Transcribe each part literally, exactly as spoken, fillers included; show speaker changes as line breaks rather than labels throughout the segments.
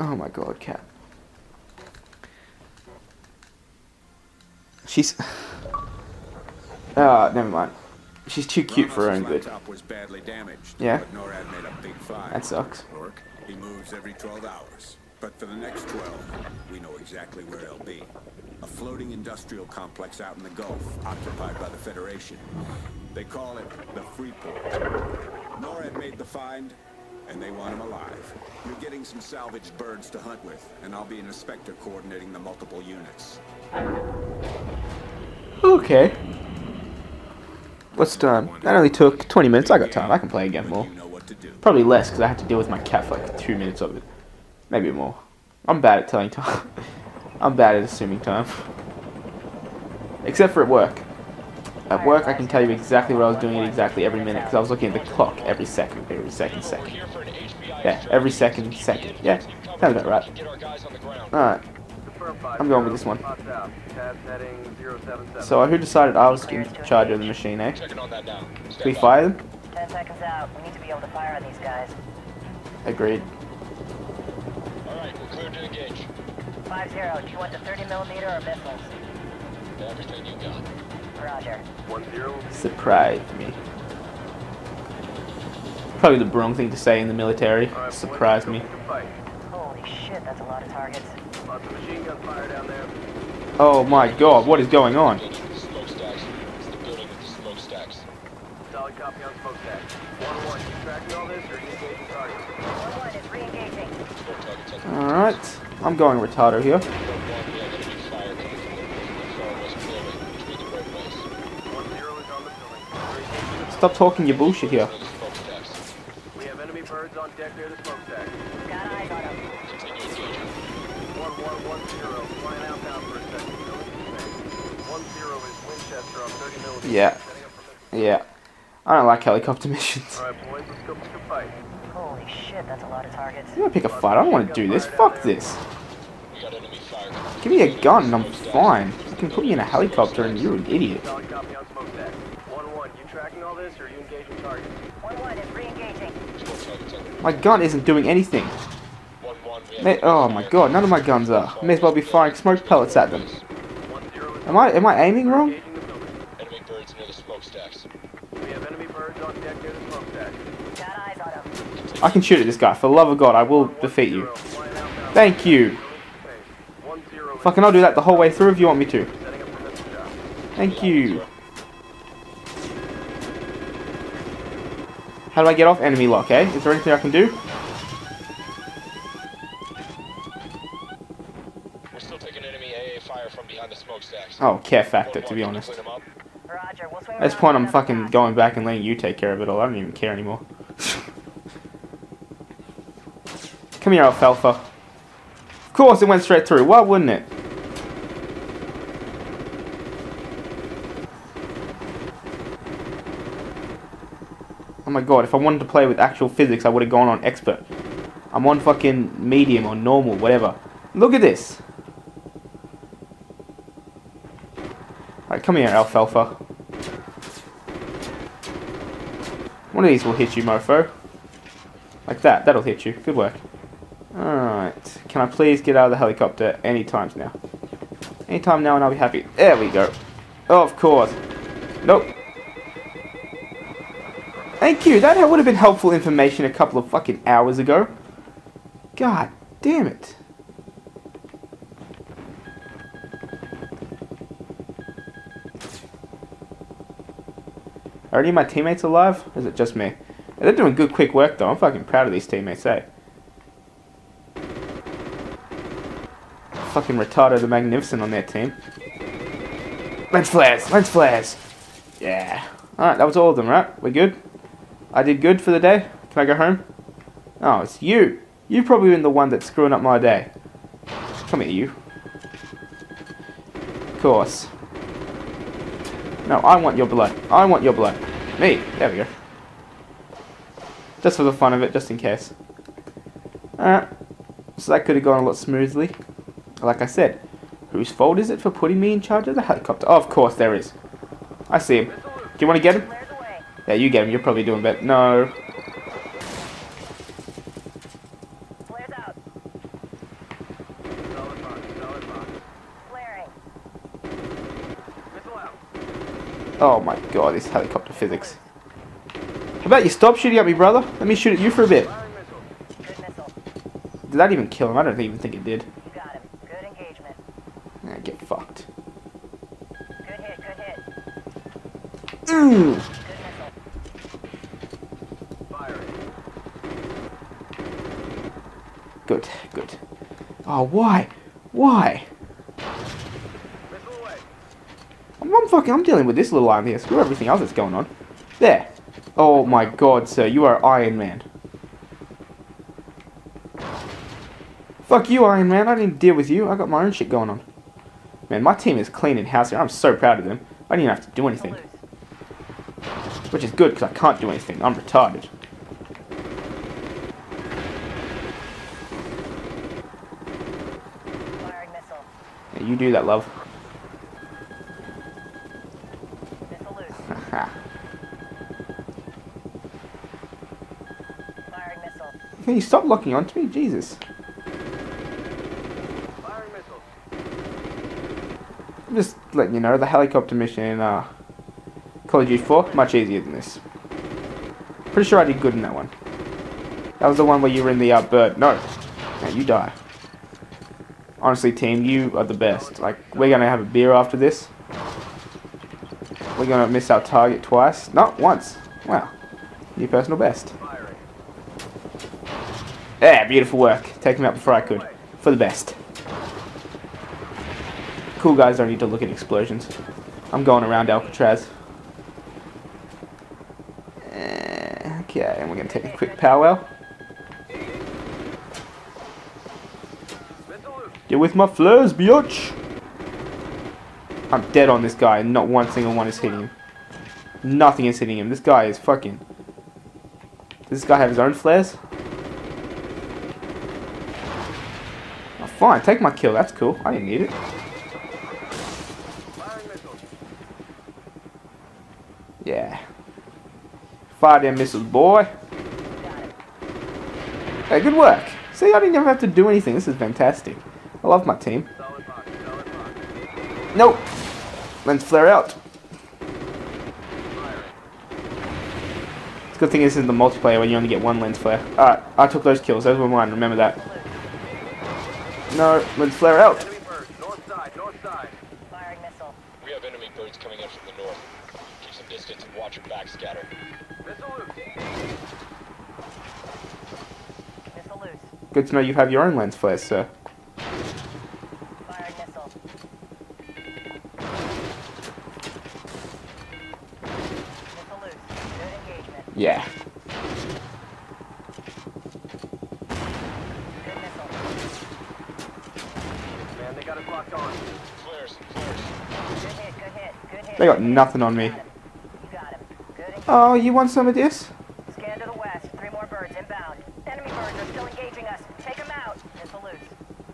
Oh my god, cat. She's... Ah, never mind. She's too cute for her own good.
Was badly damaged,
yeah.
But NORAD made a big find.
That sucks.
He moves every twelve hours. But for the next twelve, we know exactly where he'll be. A floating industrial complex out in the Gulf, occupied by the Federation. They call it the Freeport. NORAD made the find, and they want him alive. You're getting some salvaged birds to hunt with, and I'll be an inspector coordinating the multiple units.
Okay. What's done? That only took twenty minutes. I got time. I can play again more. Probably less because I had to deal with my cat for like two minutes of it. Maybe more. I'm bad at telling time. I'm bad at assuming time. Except for at work. At work, I can tell you exactly what I was doing at exactly every minute because I was looking at the clock every second, every second, second. Yeah, every second, second. Yeah, sounds about right. Alright. I'm going with this one. So who decided I was in charge of the machine, eh? Can we fire them?
Ten seconds out. We need to be able to fire on these guys.
Agreed.
Alright, we're clear to engage.
Five zero. Do you want the thirty millimeter or missiles?
Everything you got.
Roger.
One zero.
Surprised me. Probably the wrong thing to say in the military. Surprised me.
Holy shit, that's a lot of targets.
Lots of machine gun fire down there.
Oh my god, what is going on?
Smokestacks. It's the building with the smokestacks.
Solid copy on smokestack. One one. You tracking all this or you engaging target?
One one is re-engaging.
Alright. I'm going retardo here. Stop talking your bullshit here.
We have enemy birds on deck near the smokestack.
Got eyes on them.
One one one zero. Flying outbound for a second. One zero is Winchester on thirty millimeters.
Yeah. Yeah. I don't like helicopter missions.
Alright boys, let's go pick a fight.
Holy shit, that's a lot of targets.
I'm gonna pick a fight. I don't want to do this. Fuck this. Give me a gun and I'm fine. You can put me in a helicopter and you're an idiot.
Solid copy on smokestack. One one. You tracking all this or you engaging target?
One one is re-engaging.
My gun isn't doing anything. May oh my god, none of my guns are. May as well be firing smoke pellets at them. Am I am I aiming wrong?
Enemy birds near the smokestacks.
We have enemy birds on deck near the smokestack.
Got eyes on them.
I can shoot at this guy. For the love of God, I will defeat you. Thank you. Fucking I'll do that the whole way through if you want me to. Thank you. How do I get off enemy lock, eh? Is there anything I can do?
We're still taking enemy A A fire from behind the smokestacks.
Oh, care factor, to be honest.
Roger, we'll swing
At this
around
point, I'm
another
fucking
pass.
going back and letting you take care of it all. I don't even care anymore. Come here, alfalfa. Of course, it went straight through. Why wouldn't it? Oh my god, if I wanted to play with actual physics, I would have gone on expert. I'm on fucking medium or normal, whatever. Look at this. Alright, come here, alfalfa. One of these will hit you, mofo. Like that, that'll hit you. Good work. Alright, can I please get out of the helicopter any times now? Anytime now and I'll be happy. There we go. Oh, of course. Nope. Thank you, that would have been helpful information a couple of fucking hours ago. God damn it. Are any of my teammates alive? Or is it just me? They're doing good quick work though. I'm fucking proud of these teammates, eh? Fucking Retardo the Magnificent on their team. Lens flares! Lens flares! Yeah. Alright, that was all of them, right? We're good? I did good for the day? Can I go home? Oh, it's you! You've probably been the one that's screwing up my day. Come here, you. Of course. No, I want your blood. I want your blood. Me. There we go. Just for the fun of it, just in case. Alright. So that could have gone a lot smoothly. Like I said, whose fault is it for putting me in charge of the helicopter? Oh, of course, there is. I see him. Do you want to get him? Yeah, you get him. You're probably doing better. No. Oh my god, this helicopter physics. How about you stop shooting at me, brother? Let me shoot at you for a bit.
Good missile.
Did that even kill him? I don't even think it did.
You got him. Good engagement.
Yeah, get fucked.
Good hit, good hit.
Mm.
Good missile.
Good, good. Oh, why? Why? I'm, I'm fucking, I'm dealing with this little arm here. Screw everything else that's going on. There. Oh my god, sir. You are Iron Man. Fuck you, Iron Man. I didn't deal with you. I got my own shit going on. Man, my team is clean in house here. I'm so proud of them. I didn't even have to do anything. Which is good, because I can't do anything. I'm retarded.
Firing missile.
Yeah, you do that, love.
Missile loose.
Haha.
Firing missile.
Can you stop locking onto me? Jesus.
Firing missile.
I'm just letting you know, the helicopter mission in uh, Call of Duty four, much easier than this. Pretty sure I did good in that one. That was the one where you were in the uh, bird. No. No, you die. Honestly, team, you are the best. Like, we're going to have a beer after this. We're going to miss our target twice. Not once. Wow. New personal best. Yeah, beautiful work. Take him out before I could. For the best. Cool guys don't need to look at explosions. I'm going around Alcatraz. Uh, okay, and we're going to take a quick powwow. Get with my flares, biatch! I'm dead on this guy, and not one single one is hitting him. Nothing is hitting him. This guy is fucking... Does this guy have his own flares? Oh, fine, take my kill. That's cool. I didn't need it. Yeah. Fire them missiles, boy. Hey, good work. See, I didn't even have to do anything. This is fantastic. I love my team. Nope. Lens flare out. It's a good thing this isn't the multiplayer when you only get one lens flare. Alright, I took those kills. Those were mine. Remember that. No, lens flare out.
Firing missile.
We have enemy birds coming in from the north. Keep some distance and watch your back scatter.
Missile loose.
Good to know you have your own lens flares, sir.
Firing missile. Missile loose. Good engagement.
Yeah.
Good missile.
Man, they got us locked on.
Flares, flares.
Good hit, good hit, good hit.
They got nothing on me.
You got him. Good engagement.
Oh, you want some of this?
Scan to the west. Three more birds inbound. Enemy birds are still engaging us. Take them out. Missile loose.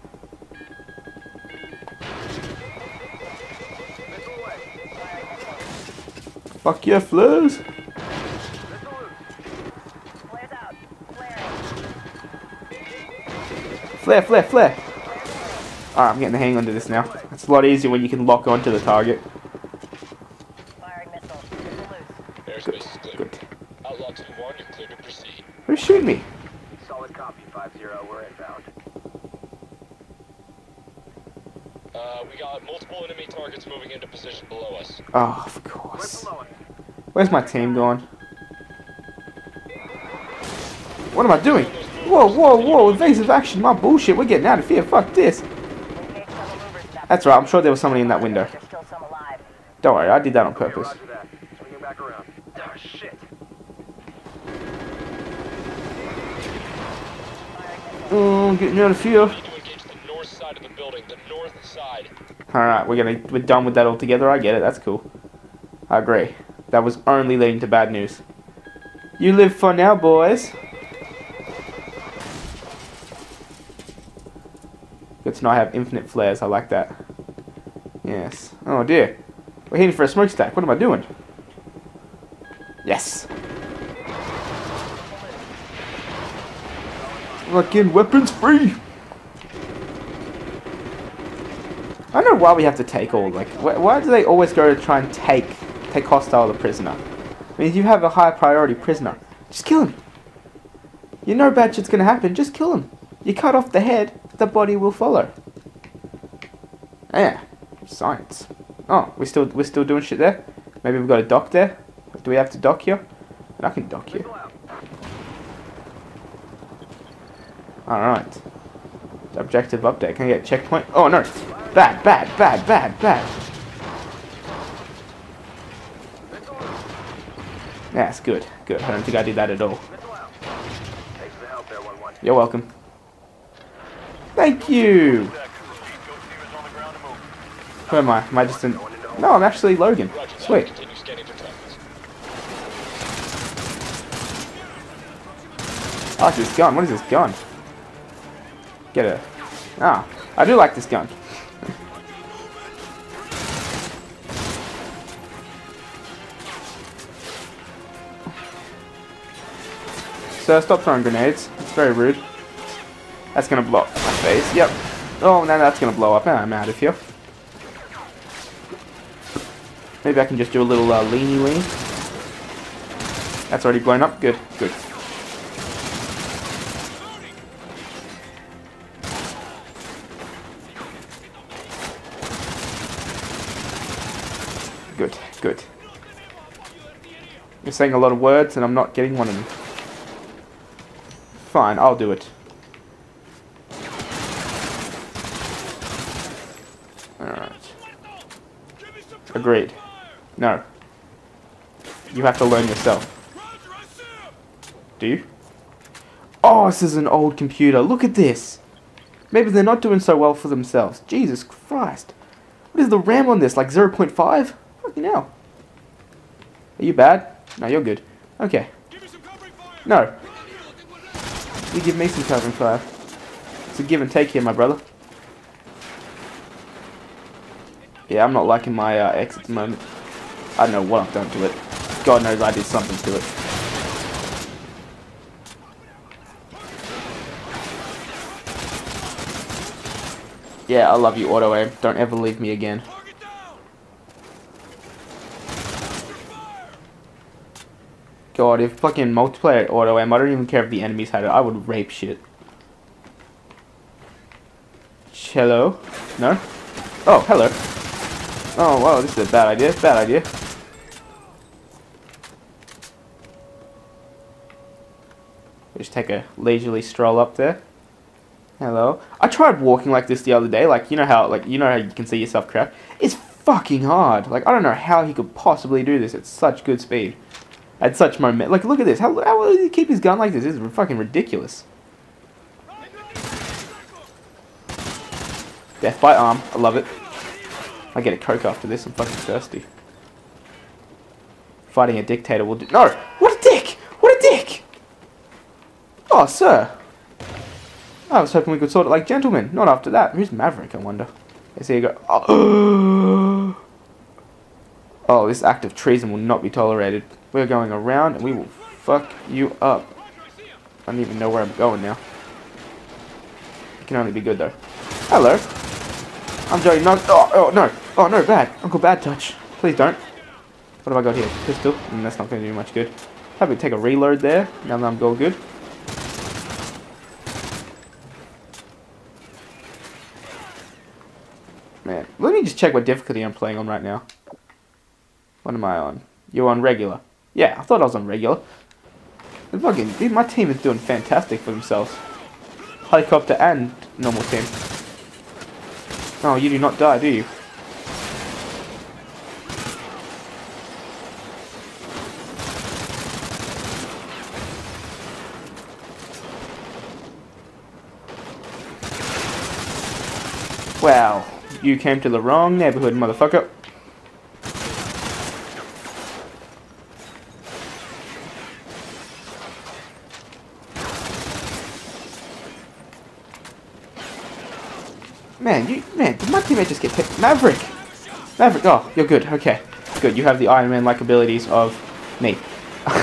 Missile away.
Firing missile.
Fuck yeah, flares.
Missile loose.
Flares out. Flaring.
Flare, flare, flare. Alright, I'm getting the hang onto this now. It's a lot easier when you can lock onto the target.
Firing missile. Missile loose.
Airspace is clear.
Good.
Outlaw two one, you're clear to proceed.
Who's shooting me?
Solid copy, five zero, we're inbound.
Uh, we got multiple enemy targets moving into position below us.
Oh, of
Right
course.
below us.
Where's my team going? What am I doing? Whoa, whoa, whoa, evasive action, my bullshit. We're getting out of here. Fuck this.
Engage several movers in that
That's right, I'm sure there was somebody in that window.
There's still some alive.
Don't worry, I did that on
Okay,
purpose.
roger that. Swinging back around. Ah, shit.
Oh, I'm getting out of here.
We need to engage the north side of the building, the north side.
Alright, we're gonna we're done with that altogether. I get it, that's cool. I agree. That was only leading to bad news. You live for now, boys. Good to know I have infinite flares, I like that. Yes. Oh dear. We're heading for a smokestack. What am I doing? Yes. Lock in, weapons free! I don't know why we have to take all, like, wh why do they always go to try and take Take hostile the prisoner. I mean, if you have a high priority prisoner, just kill him. You know bad shit's gonna happen, just kill him. You cut off the head, the body will follow. Yeah, science. Oh, we still we're still doing shit there. Maybe we've got a dock there. Do we have to dock here? I can dock here. All right. Objective update. Can I get a checkpoint? Oh no! Bad, bad, bad, bad, bad. Yeah, it's good, good. I don't think I did that at all. You're welcome. Thank you! Who am I? Am I just in... No, I'm actually Logan. Sweet. I like this gun. What is this gun? Get a... Ah, I do like this gun. So stop throwing grenades. It's very rude. That's gonna blow up my face. Yep. Oh, now that's gonna blow up. Ah, I'm out of here. Maybe I can just do a little uh, leany lean. That's already blown up. Good, good. Good, good. You're saying a lot of words and I'm not getting one of them. Fine, I'll do it. Alright. Agreed. No. You have to learn yourself. Do you? Oh, this is an old computer. Look at this. Maybe they're not doing so well for themselves. Jesus Christ. What is the RAM on this? Like zero point five? Fucking hell. Are you bad? No, you're good. Okay. No. You give me some covering fire. It's a give and take here, my brother. Yeah, I'm not liking my uh, X at the moment. I don't know what I've done to it. God knows I did something to it. Yeah, I love you, auto aim. Don't ever leave me again. God, if fucking multiplayer auto aim, I don't even care if the enemies had it. I would rape shit. Hello? No? Oh, hello. Oh, wow, this is a bad idea. Bad idea. Just take a leisurely stroll up there. Hello. I tried walking like this the other day. Like, you know how, like, you know how you can see yourself crouch? It's fucking hard. Like, I don't know how he could possibly do this at such good speed. At such moment. Like, look at this. How, how will he keep his gun like this? This is fucking ridiculous. Death by arm. I love it. I get a Coke after this. I'm fucking thirsty. Fighting a dictator will do... No! What a dick! What a dick! Oh, sir. I was hoping we could sort it like gentlemen. Not after that. Who's Maverick, I wonder? Let's see you go. Oh. Oh, this act of treason will not be tolerated. We're going around and we will fuck you up. I don't even know where I'm going now. It can only be good though. Hello. I'm Joey. No. Oh, oh no. Oh no, bad. Uncle Bad Touch. Please don't. What have I got here? Pistol. Mm, that's not going to do much good. Probably take a reload there. Now that I'm all good. Man, let me just check what difficulty I'm playing on right now. What am I on? You're on regular. Yeah, I thought I was on regular. The fucking, my team is doing fantastic for themselves. Helicopter and normal team. Oh, you do not die, do you? Wow, you came to the wrong neighborhood, motherfucker. Man, you man, did my teammate just get hit? Maverick! Maverick, oh, you're good, okay. Good, you have the Iron Man-like abilities of me. I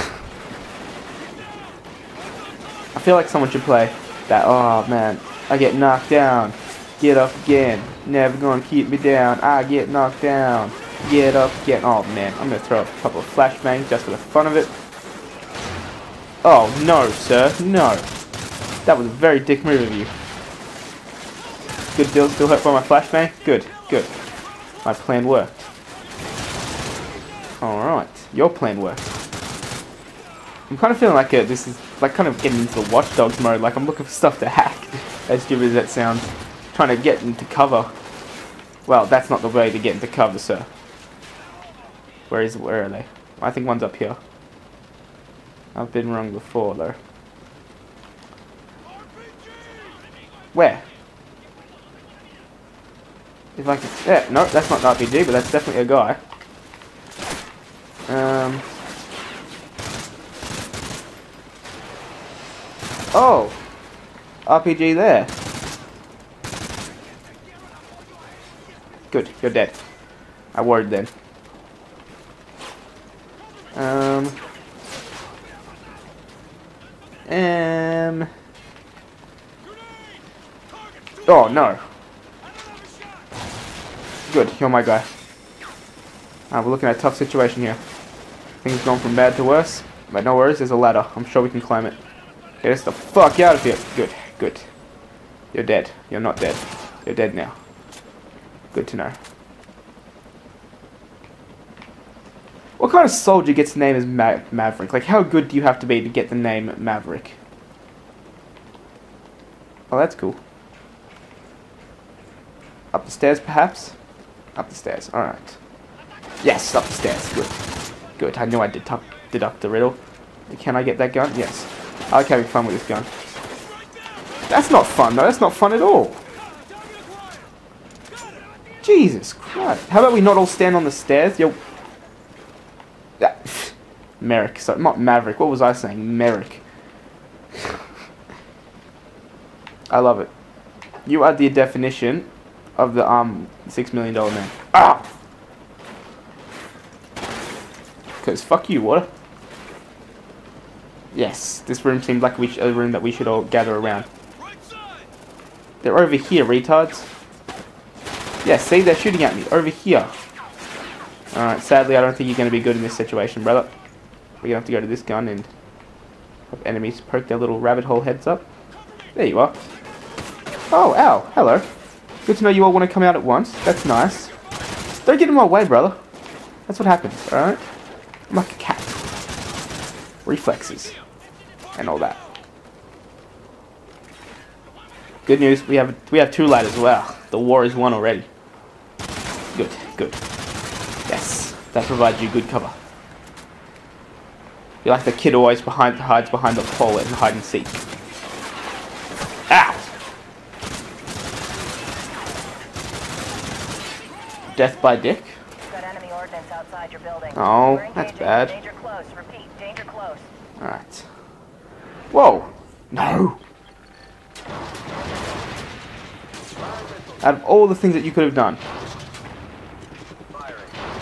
feel like someone should play that, oh man, I get knocked down, get up again, never gonna keep me down, I get knocked down. Get up, get... Oh, man. I'm going to throw a couple of flashbangs just for the fun of it. Oh, no, sir. No. That was a very dick move of you. Good deal. Still hurt by my flashbang? Good, good. My plan worked. Alright. Your plan worked. I'm kind of feeling like a, this is like kind of getting into the Watch Dogs mode. Like I'm looking for stuff to hack. As stupid as that sounds. Trying to get into cover. Well, that's not the way to get into cover, sir. Where is? Where are they? I think one's up here. I've been wrong before, though. Where? If I could... Yeah, no, that's not an R P G, but that's definitely a guy. Um... Oh! R P G there. Good, you're dead. I worried then. Um... Um... Oh, no. Good, you're my guy. Uh, we're looking at a tough situation here. Things gone from bad to worse. But no worries, there's a ladder. I'm sure we can climb it. Get us the fuck out of here. Good, good. You're dead. You're not dead. You're dead now. Good to know. What kind of soldier gets the name as Ma Maverick? Like, how good do you have to be to get the name Maverick? Oh, that's cool. Up the stairs, perhaps? Up the stairs, alright. Yes, up the stairs, good. Good, I knew I did deduct the riddle. Can I get that gun? Yes. I like having fun with this gun. That's not fun, though. That's not fun at all. Jesus Christ. How about we not all stand on the stairs? Yo. Ah, Merrick. Sorry, not Maverick. What was I saying? Merrick. I love it. You are the definition of the um six million dollar man. Ah! Because fuck you, water. Yes, this room seems like we sh a room that we should all gather around. They're over here, retards. Yeah, see, they're shooting at me. Over here. Alright, sadly, I don't think you're going to be good in this situation, brother. We're going to have to go to this gun and have enemies poke their little rabbit hole heads up. There you are. Oh, ow. Hello. Good to know you all want to come out at once. That's nice. Don't get in my way, brother. That's what happens, alright? I'm like a cat. Reflexes. And all that. Good news, we have we have two ladders. Wow, the war is won already. Good, good. Yes, that provides you good cover. You're like the kid always behind hides behind the pole and hide and seek. Ow! Death by dick.
Got enemy ordnance outside your building.
Oh, that's bad.
Danger close. Repeat, danger close.
All right. Whoa! No. Out of all the things that you could have done.
Firing.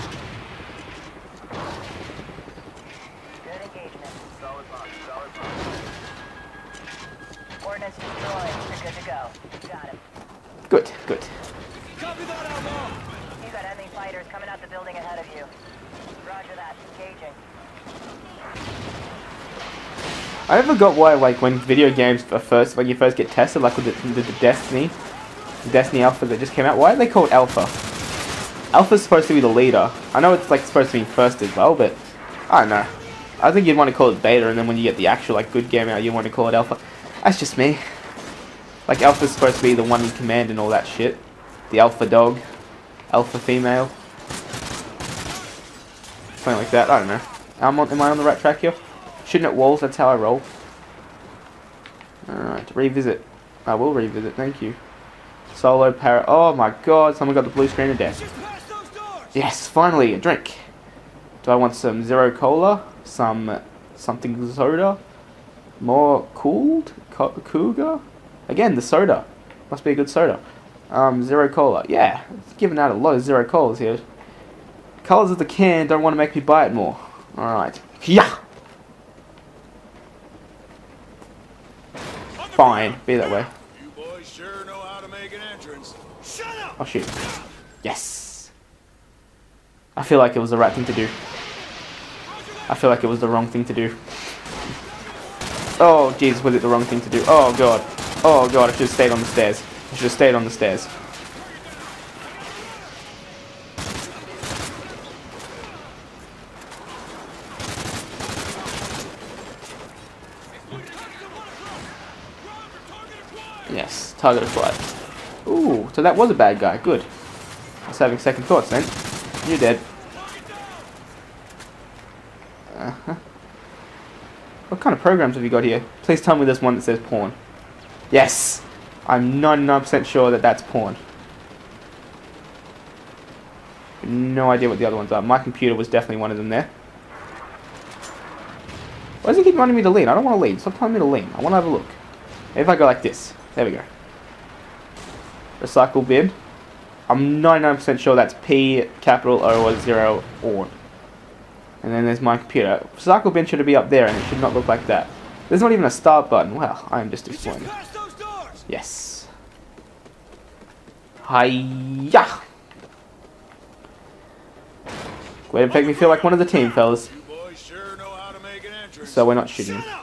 Good engagement.
Solid box. Solid box.
Ordnance destroyed. You're good to go. Got him.
Good, good.
You got enemy fighters coming out the building ahead of you. Roger that. Engaging.
I never got why, like, when video games are first, when you first get tested, like with the, the, the Destiny, the Destiny Alpha that just came out, why are they called Alpha? Alpha's supposed to be the leader. I know it's, like, supposed to be first as well, but I don't know. I think you'd want to call it Beta, and then when you get the actual, like, good game out, you want to call it Alpha. That's just me. Like, Alpha's supposed to be the one in command and all that shit. The Alpha dog. Alpha female. Something like that, I don't know. I'm on, am I on the right track here? Shooting at walls, that's how I roll. Alright, revisit. I will revisit, thank you. Solo para. Oh my god, someone got the blue screen of death. Yes, finally, a drink. Do I want some Zero Cola? Some something soda? More cooled? Co Cougar? Again, the soda. Must be a good soda. Um, Zero Cola. Yeah, it's giving out a lot of Zero Colas here. Colours of the can don't want to make me buy it more. Alright. Yeah! Fine, be that way.
You boys sure know how to make an entrance. Shut up!
Oh shoot. Yes! I feel like it was the right thing to do. I feel like it was the wrong thing to do. Oh, jeez, was it the wrong thing to do? Oh, God. Oh, God, I should have stayed on the stairs. I should have stayed on the stairs. Yes, target acquired. Ooh, so that was a bad guy. Good. I was having second thoughts then. You're dead. Uh-huh. What kind of programs have you got here? Please tell me there's one that says porn. Yes! I'm ninety-nine percent sure that that's porn. No idea what the other ones are. My computer was definitely one of them there. Why does it keep wanting me to lean? I don't want to lean. Stop telling me to lean. I want to have a look. Maybe if I go like this. There we go. Recycle bin. I'm ninety-nine percent sure that's P, capital O, or zero, or. And then there's my computer. Recycle bin should be up there, and it should not look like that. There's not even a start button. Wow, I am just disappointed. Yes. Hiya! Way to make me feel like one of the team, fellas. So we're not shooting him.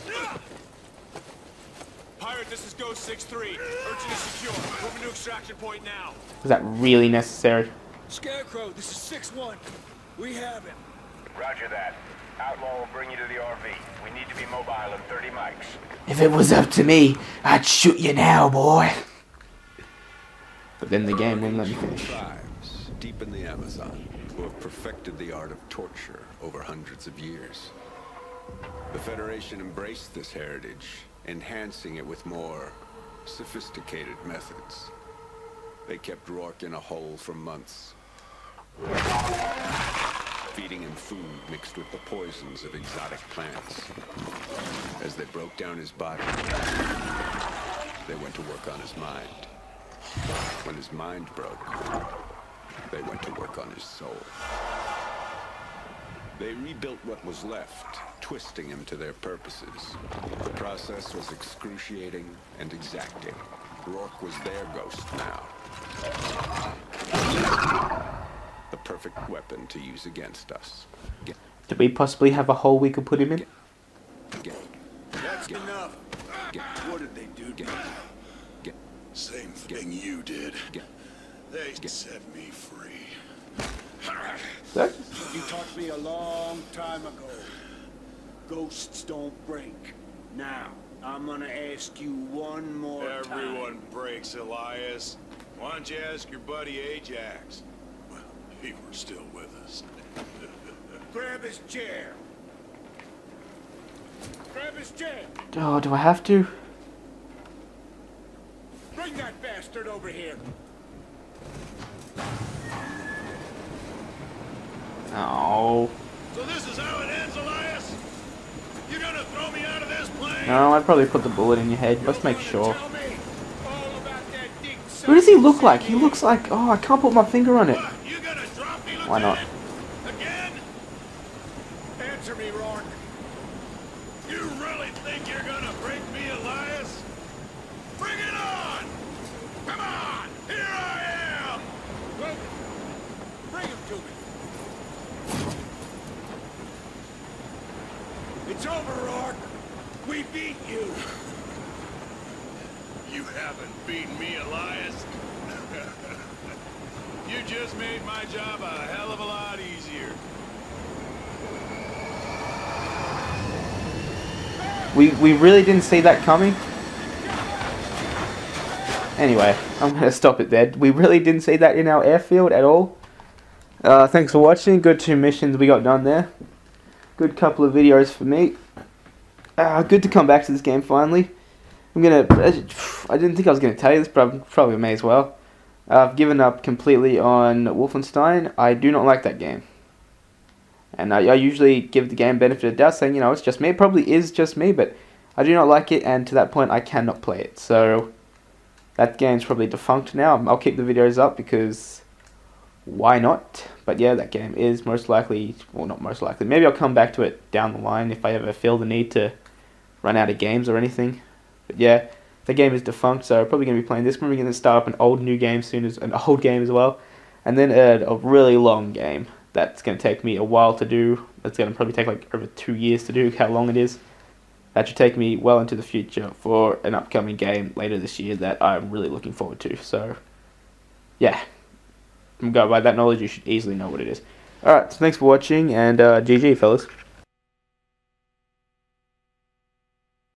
Pirate, this is Ghost six three. Urgent is secure. Moving to extraction point now.
Is that really necessary?
Scarecrow, this is six one. We have him.
Roger that. Outlaw will bring you to the R V. We need to be mobile in thirty mics.
If it was up to me, I'd shoot you now, boy. But then the game wouldn't let me finish.
Tribes deep in the Amazon who have perfected the art of torture over hundreds of years. The Federation embraced this heritage, enhancing it with more sophisticated methods. They kept Rourke in a hole for months, feeding him food mixed with the poisons of exotic plants. As they broke down his body, they went to work on his mind. When his mind broke, they went to work on his soul. They rebuilt what was left, twisting him to their purposes. The process was excruciating and exacting. Rourke was their ghost now. The perfect weapon to use against us. Get,
Did we possibly have a hole we could put him in?
get,
That's
get,
enough.
get,
What did they do?
get, get,
Same thing you did.
get.
They set me free.
That?
You taught me a long time ago. Ghosts don't break. Now, I'm gonna ask you one more time.
Everyone breaks, Elias. Why don't you ask your buddy Ajax? Well, he were still with us.
Grab his chair. Grab his chair.
Oh, do I have to?
Bring that bastard over here.
Oh.
So this is how it ends, Elias? You gonna throw me out of this plane?
No, I'd probably put the bullet in your head. Let's make sure.
Tell me all about that dick
Who does he look like? He looks like... Oh, I can't put my finger on it.
What? You gonna drop me,
Why not?
Lieutenant? Again?
Answer me, Rourke.
You really think you're gonna break me, Elias? Bring it on! Come on! Here I am!
Well, bring him to me. It's over, Rourke. We beat you.
You haven't beaten me, Elias. You just made my job a hell of a lot easier.
We, we really didn't see that coming. Anyway, I'm going to stop it there. We really didn't see that in our airfield at all. Uh, thanks for watching. Good two missions we got done there. Good couple of videos for me. Uh, good to come back to this game finally. I'm gonna. I didn't think I was gonna tell you this, but I probably may as well. I've given up completely on Wolfenstein. I do not like that game, and I, I usually give the game benefit of the doubt, saying you know it's just me. It probably is just me, but I do not like it, and to that point, I cannot play it. So that game's probably defunct now. I'll keep the videos up because why not? But yeah, that game is most likely, well, not most likely. Maybe I'll come back to it down the line if I ever feel the need to run out of games or anything. But yeah, the game is defunct, so I'm probably going to be playing this. We're going to start up an old new game soon, as an old game as well, and then a, a really long game. that's going to take me a while to do. That's going to probably take like over two years to do, how long it is. That should take me well into the future for an upcoming game later this year that I'm really looking forward to. So, yeah. Go by that knowledge, you should easily know what it is. Alright, so thanks for watching, and uh, G G, fellas.